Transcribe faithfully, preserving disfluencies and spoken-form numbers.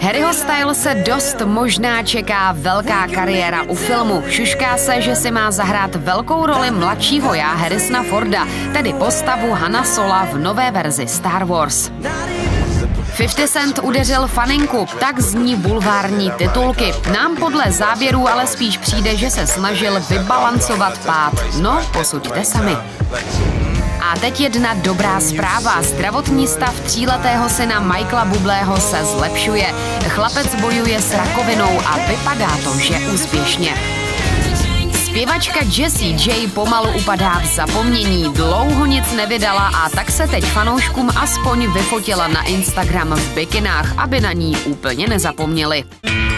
Harryho Stylese dost možná čeká velká kariéra u filmu. Šušká se, že si má zahrát velkou roli mladšího já Harrisona Forda, tedy postavu Hana Sola v nové verzi Star Wars. padesát Cent udeřil faninku, tak zní bulvární titulky. Nám podle záběrů ale spíš přijde, že se snažil vybalancovat pád. No, posuďte sami. A teď jedna dobrá zpráva. Zdravotní stav tříletého syna Michaela Bublého se zlepšuje. Chlapec bojuje s rakovinou a vypadá to, že úspěšně. Zpěvačka Jessie J pomalu upadá v zapomnění, dlouho nic nevydala a tak se teď fanouškům aspoň vyfotila na Instagram v bikinách, aby na ní úplně nezapomněli.